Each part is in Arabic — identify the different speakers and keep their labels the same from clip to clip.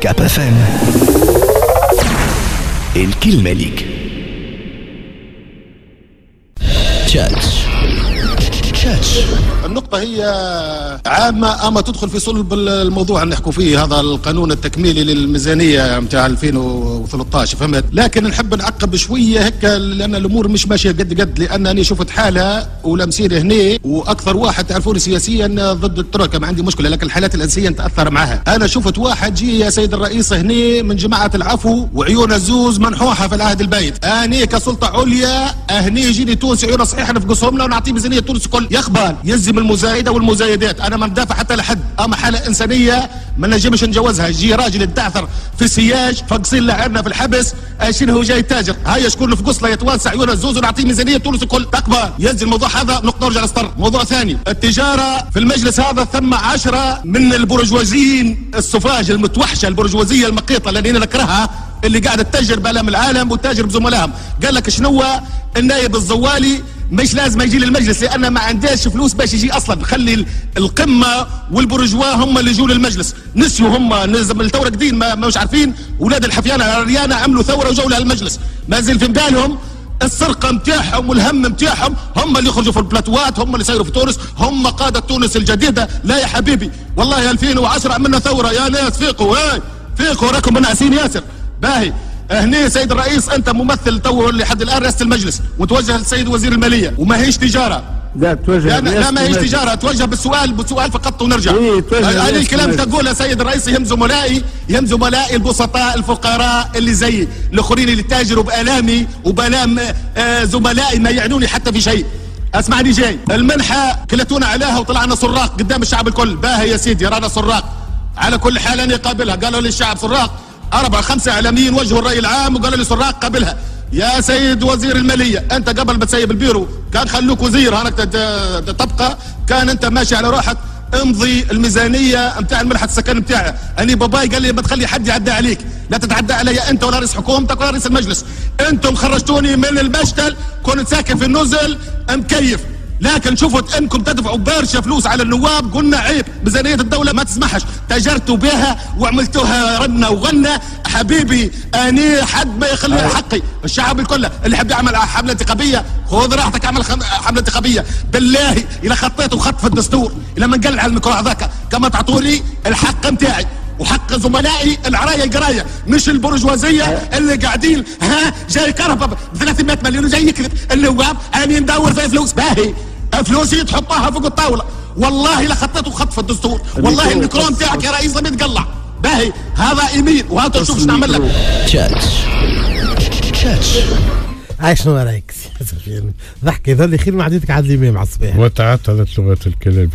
Speaker 1: كاب اف ام. الكلمة ليك. تشاتش.
Speaker 2: النقطة هي عامة أما تدخل في صلب الموضوع اللي نحكوا فيه، هذا القانون التكميلي للميزانية متاع 2013 فهمت، لكن نحب نعقب شوية هيك لأن الأمور مش ماشية قد لأنني شفت حالة ولمسير هنا وأكثر واحد تعرفوني سياسيا ضد الترك، ما عندي مشكلة، لكن الحالات الأنسية نتأثر معها. أنا شفت واحد جي يا سيد الرئيس هنا من جماعة العفو وعيون الزوز منحوحة في العهد البيت، أنا كسلطة عليا هني يجيني تونسي عيونه صحيحة نفقصهم له ونعطيه ميزانية تونس كل يقبل يلزم المزايده والمزايدات. انا ما ندافع حتى لحد، اما حاله انسانيه ما نجمش نجوزها. يجي راجل يتدعثر في سياج فقصين له عندنا في الحبس شنو هو جاي تاجر، هيا شكون نفقص له يتوسع عيون الزوز ونعطيه ميزانيه تونس الكل تقبل ينزل الموضوع هذا نقطه نرجع للسطر. موضوع ثاني التجاره في المجلس هذا ثم 10 من البرجوازيين السفاج المتوحشه البرجوازيه المقيطه اللي انا نكرهها اللي قاعده تتاجر بألام العالم وتاجر بزملائهم. قال لك شنو النائب الزوالي مش لازم يجي للمجلس لأنه ما عندهاش فلوس باش يجي أصلا، خلي القمة والبرجواه هم اللي يجوا للمجلس. نسيوا هم الثورة جديد ما مش عارفين، ولاد الحفيانة الريانة عملوا ثورة وجوا للمجلس، ما زال في بالهم السرقة متاعهم والهم متاعهم، هم اللي يخرجوا في البلاتوات، هم اللي يسيروا في تونس، هم قادة تونس الجديدة. لا يا حبيبي والله 2010 عملنا ثورة يا ناس فيقوا، فيقوا راكم منعسين ياسر. باهي هنا سيد الرئيس انت ممثل تو لحد الان رئاسه المجلس وتوجه للسيد وزير الماليه وما هيش تجاره.
Speaker 3: لا توجه
Speaker 2: لا ما هيش تجاره، توجه بالسؤال فقط ونرجع. هذا الكلام تقوله سيد الرئيس يهم زملائي البسطاء الفقراء اللي زيي الاخرين اللي تاجروا بالامي وبالام زملائي ما يعنوني حتى في شيء. اسمعني جاي المنحه كلتونا عليها وطلعنا سراق قدام الشعب الكل. باهي يا سيدي رانا سراق على كل حال، انا قابلها. قالوا لي الشعب سراق 4-5 اعلاميين وجهوا الراي العام وقالوا لي سراق قبلها. يا سيد وزير الماليه انت قبل ما تسيب البيرو كان خلوك وزير هانك تبقى، كان انت ماشي على روحك امضي الميزانيه نتاع المنحه السكن نتاعها. اني باباي قال لي ما تخلي حد يعدى عليك، لا تتعدى علي انت ولا رئيس حكومتك ولا رئيس المجلس. انتم خرجتوني من المشتل كنت ساكن في النزل مكيف، لكن شفت انكم تدفعوا برشا فلوس على النواب قلنا عيب، ميزانيه الدوله ما تسمحش، تاجرتوا بها وعملتوها رنه وغنه. حبيبي اني حد ما يخلي حقي. الشعب الكل اللي يحب يعمل حمله انتخابيه خذ راحتك اعمل حمله انتخابيه. بالله الى خطيتوا خط في الدستور الى ما نقلع على الميكرو هذاك كما تعطوني الحق نتاعي وحق زملائي العرايه القرايه مش البرجوازيه اللي قاعدين جاي كهرباء ب 300 مليون وجاي يكذب النواب اني ندور في فلوس. باهي فلوسي تحطها فوق الطاوله والله لا خطيتوا خط في الدستور، والله الميكرو نتاعك يا رئيس لم يتقلع. باهي هذا ايميل وهذا تشوف ايش نعمل لك.
Speaker 1: تشاتش
Speaker 4: شنو رايك؟ ضحك يظل خير معدتك عاد الامام على الصباح
Speaker 5: وتعطلت لغه الكلام.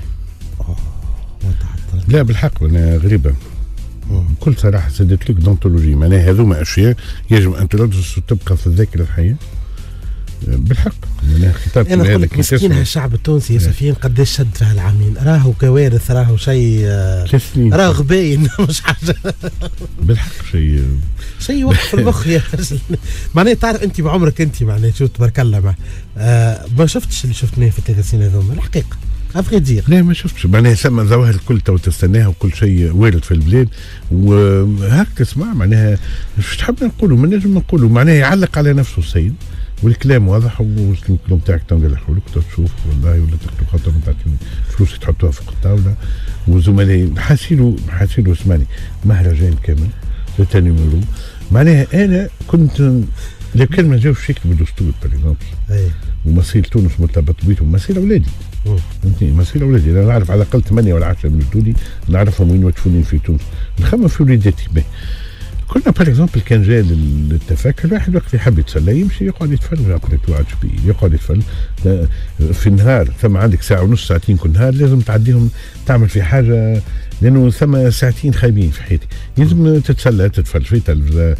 Speaker 5: لا بالحق انا غريبه بكل صراحه سدت لك دونتولوجي، معناها هذوما اشياء يجب ان تدرس وتبقى في الذاكره الحيه بالحق. معناها خطاب
Speaker 4: انا نقول لك مسكين الشعب التونسي يا سفيان قداش شد في هالعامين، راهو كوارث، راهو شيء راهو غباين مش حاجه
Speaker 5: بالحق شيء
Speaker 4: وقف المخ يا معناها تعرف انت بعمرك انت معناها شو تبارك الله ما شفتش اللي شفناه في الثلاثين هذوما الحقيقه افغيدير.
Speaker 5: لا ما شفتش معناها ثم ظواهر الكل تو تستناها وكل شيء وارد في البلاد وهاك تسمع معناها مش تحب نقولوا ما نجم نقولوا معناها يعلق على نفسه السيد والكلام واضح والكلام تاعك تنقل لك تشوف والله ولا تكتب خاطر ما تعطيني فلوس تحطوها فوق الطاوله وزملائي حاسيلو اسمعني مهرجان كامل ثاني مرو. معناها انا كنت لو كان ما جاوش يكتبوا دستور باغ ومصير تونس مرتبط بيتهم مصير اولادي فهمتني مصير اولادي. انا نعرف على الاقل 8 ولا 10 من جدودي نعرفهم وين مدفونين في تونس نخمم في وليداتي. كنا باغ اكزومبل كان جاي للتفاكر الواحد وقت يحب يتسلى يمشي يقعد يتفرج على توعد يقعد يتفرج في النهار ثم عندك ساعه ونص ساعتين كل نهار لازم تعديهم تعمل في حاجه لانه ثم ساعتين خايبين في حياتي لازم تتسلى تتفرج في تلفزه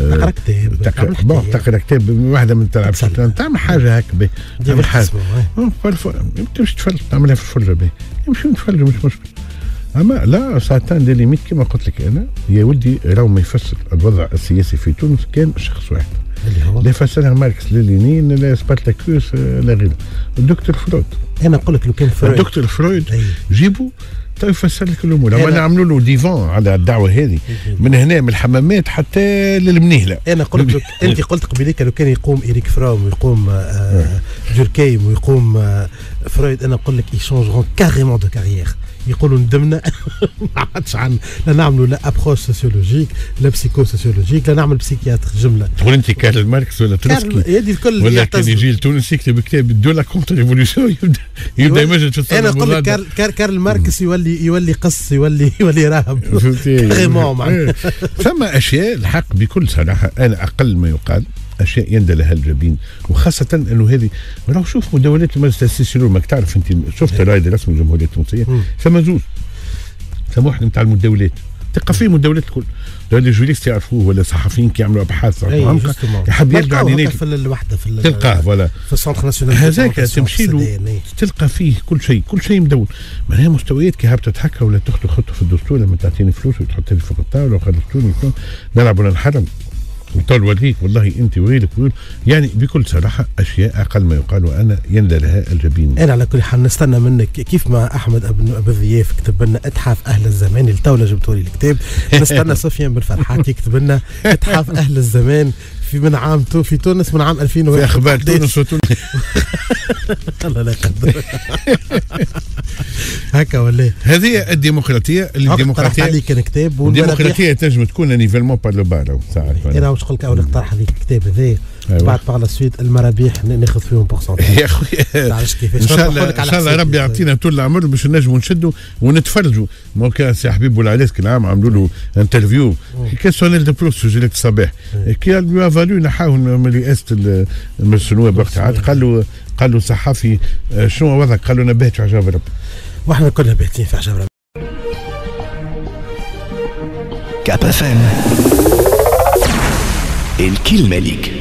Speaker 5: تقرا كتاب واحده من تلعب شطرنج تعمل حاجه هكا تعمل حاجه تمشي تتفرج تعملها في الفرجه باهي يمشي نتفرج مش مشكل. اما لا ساعتين دي ليميت كما قلت لك انا يا ولدي راهو ما يفسر الوضع السياسي في تونس كان شخص واحد اللي هو لا يفسرها ماركس لا لينين لا سبارتاكوس لا غيره الدكتور فرويد.
Speaker 4: انا نقول لك لو كان فرويد
Speaker 5: الدكتور فرويد جيبوا تو يفسر لك الامور. اما نعملوا له ديفان على الدعوه هذه من هنا من الحمامات حتى للمنيهله.
Speaker 4: انا قلت لك انت قلت قبيليك لو كان يقوم إريك فروم ويقوم دوركايم ويقوم فرويد، انا نقول لك يشونجون كاريمون دو كارير. يقولوا ندمنا ما عادش عن لا نعملوا لا ابروش سوسيولوجيك لا بسيكو سوسيولوجيك لا نعمل بسيكياتر جمله.
Speaker 5: تقول انت كارل ماركس ولا تروتسكي
Speaker 4: هذه الكل
Speaker 5: ولا كان يجي التونسي يكتب كتاب دو لا كونتر ريفوليسيون يبدا يمجد في الثوره.
Speaker 4: انا نقول لك كارل ماركس يولي قص يولي راهب كاريمون معناها.
Speaker 5: ثم اشياء الحق بكل صراحه انا اقل ما يقال اشياء يندى لها الجبين، وخاصه انه هذه راهو شوف مداولات المجلس التاسيسي ماك تعرف انت شفت الرائد الرسمي للجمهوريه التونسيه ثم زوج ثم واحد نتاع المداولات تلقى فيه مداولات الكل لي جوريست يعرفوه ولا صحفيين كيعملوا ابحاث يحب يرجع لينيت
Speaker 4: في الوحده في
Speaker 5: تلقاه ولا
Speaker 4: في السنتر ناسيونال
Speaker 5: هذاك تمشي له تلقى فيه كل شيء مدون. معناها مستويات كي هبطت هكا ولا تاخذ خطه في الدستور لما تعطيني فلوس وتحط لي فوق الطاوله وخلصتوني نلعب ولا نحرم وطال وليك والله انت ويلك يعني بكل صراحه اشياء اقل ما يقال وانا يندى لها الجبين.
Speaker 4: انا على كل حال نستنى منك كيف ما احمد ابو ضياف كتب لنا اتحاف اهل الزمان التوله جبتوا لي الكتاب، نستنى سفيان بن فرحات يكتب لنا اتحاف اهل الزمان من عام في تونس من عام 2001
Speaker 5: في اخبار تونس وتونس.
Speaker 4: الله لا يقدر هكا ولا
Speaker 5: هذه الديمقراطيه
Speaker 4: الديمقراطيه عليك كتاب
Speaker 5: والديمقراطيه تنجم تكون نيفلمون بار لو بار ساعات.
Speaker 4: انا واش قلت لك اول اقترح هذيك الكتاب هذا بعد بار لا سويت المرابيح ناخذ فيهم بورسنتاج
Speaker 5: يا خويا.
Speaker 4: تعرفش كيفاش
Speaker 5: ان شاء الله ربي يعطينا طول العمر باش نجموا نشدوا ونتفرجوا. ما كان سي حبيب بولعليس كل عام عملوا له انترفيو كيسيونيل دو بلوس في جليك الصباح كي لو فالو نحاول من رئاسه النواب وقت عاد قال له صحفي شنو وضعك؟ قال له نبهت في عجاب ربي.
Speaker 4: واحنا كلنا باهتين في عجاب ربي.
Speaker 1: كاب اف ام الكلمة ليك.